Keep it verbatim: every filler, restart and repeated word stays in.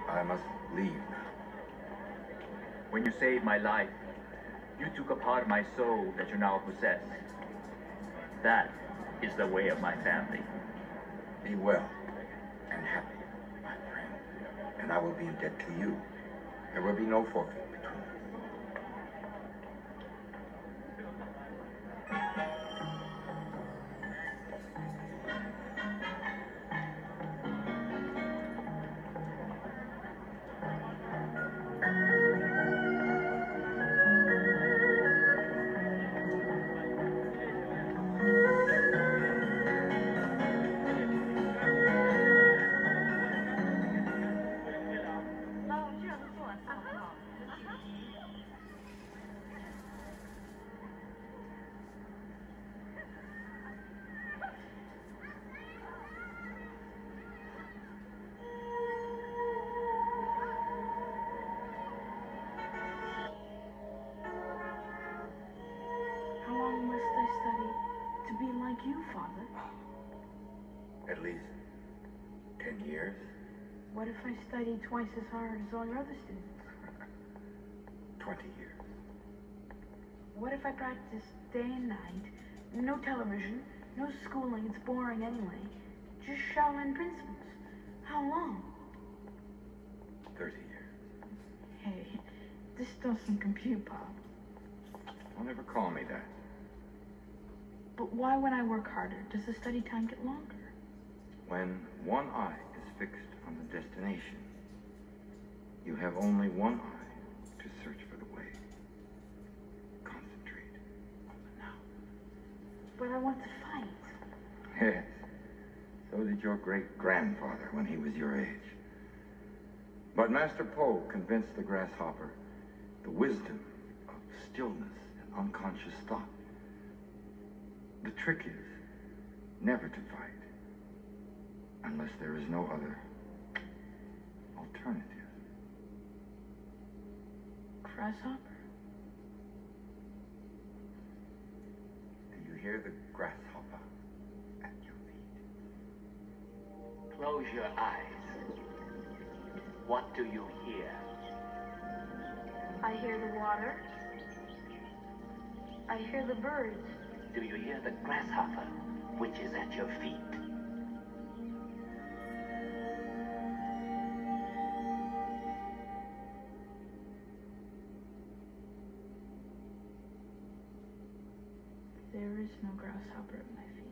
I must leave now. When you saved my life, you took a part of my soul that you now possess. That is the way of my family. Be well and happy, my friend. And I will be in debt to you. There will be no forfeit between us. To be like you, Father. At least ten years. What if I studied twice as hard as all your other students? Twenty years. What if I practiced day and night? No television, no schooling, it's boring anyway. Just Shaolin principles. How long? Thirty years. Hey, this doesn't compute, Pop. Don't ever call me that. But why, when I work harder, does the study time get longer? When one eye is fixed on the destination, you have only one eye to search for the way. Concentrate on the now. But I want to fight. Yes. So did your great-grandfather when he was your age. But Master Po convinced the grasshopper the wisdom of stillness and unconscious thought. The trick is never to fight unless there is no other alternative. Grasshopper? Do you hear the grasshopper at your feet? Close your eyes. What do you hear? I hear the water. I hear the birds. Do you hear the grasshopper, which is at your feet? There is no grasshopper at my feet.